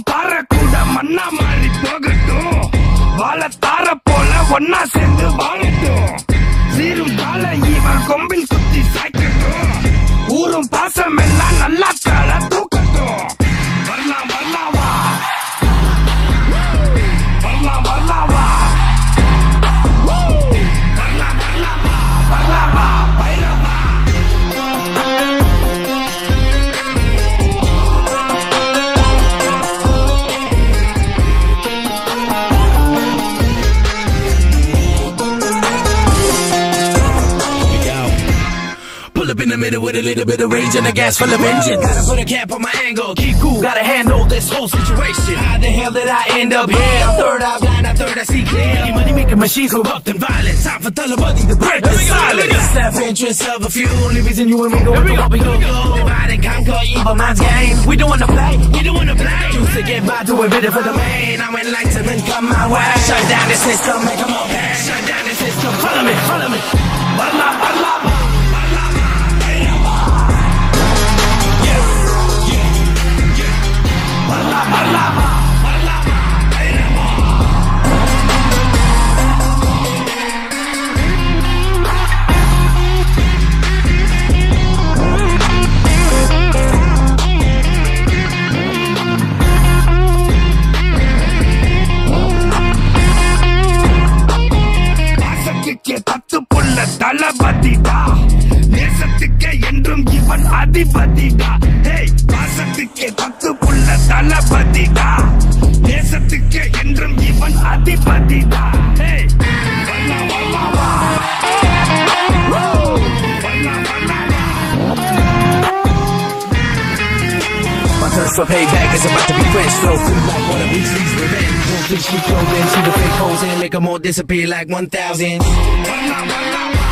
ஊரும் பாறை கூட மண்ணா மாறி போகட்டும். வாழ தார போல ஒன்னா சேர்ந்து வாழட்டும். சீரும் கால இவன் கொம்பில் குத்தி சாய்க்கட்டும். ஊரும் பாசம் எல்லாம் நல்லா கால தூக்கட்டும். வரலாம் வரலாவா, வரலாம் வரலாவா, வரலாம் வரலாவா, வரலாவா Bairavaa. Pull up in the middle with a little bit of rage and a gas full of engine. Gotta put a cap on my angle, keep cool, gotta handle this whole situation. How the hell did I end up here? I'm third eye blind, I'm third I see clear. Money making machines corrupt and violent. Time for Talabadi to break the silence. Self-interest of a few, only reason you and me go through what we go. Divide and conquer evil minds game. We don't wanna play, we don't wanna play. Choose to get by to a bit for the main. I'm enlightenment come my way. Shut down the system, make them all pay. Shut down the system, follow me, follow me. Bala, bala, bala. தளபதிடா, நேசத்துக்கே என்றும் இவன் அதிபதிடா. Hey, பாசத்துக்கே 10 புள்ள தளபதிடா, நேசத்துக்கே என்றும் இவன் அதிபதிடா. Hey, வல்லா வல்லாவா, வல்லா வல்லாவா. My thirst for payback is about to be quenched. Throw food like one of these leaves revenge. Don't think she close in, see the fake holes and make them all disappear like 1,000. Walla, walla, walla.